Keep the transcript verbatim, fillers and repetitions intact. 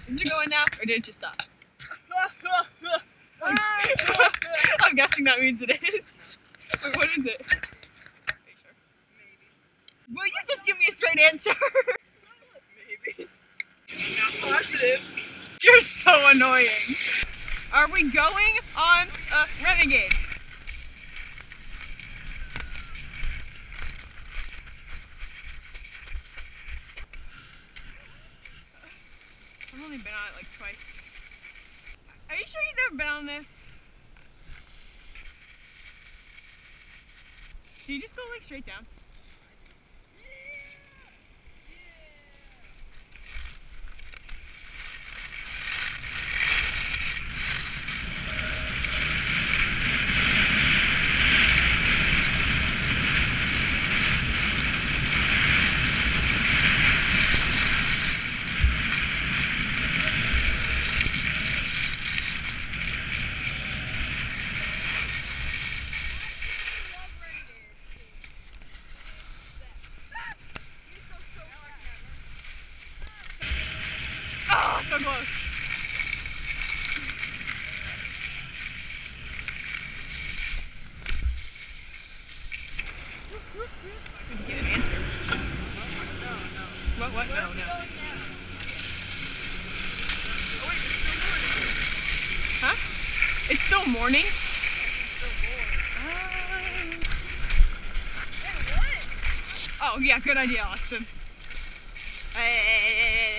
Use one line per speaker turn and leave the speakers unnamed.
Is it going now, or did it just stop? I'm guessing that means it is. Wait, what is it? Are you sure? Maybe. Will you just give me a straight answer? Maybe. I'm not positive. You're so annoying. Are we going on a renegade? I've only been on it like twice. Are you sure you've never been on this? Do you just go like straight down? Oh, so close. I couldn't get an answer. No, no. What, what? No, no. Oh wait, it's still morning. Huh? It's still morning? It's still morning. Uh... Hey, what? Oh yeah, good idea, Austin. Hey, hey, hey, hey, hey.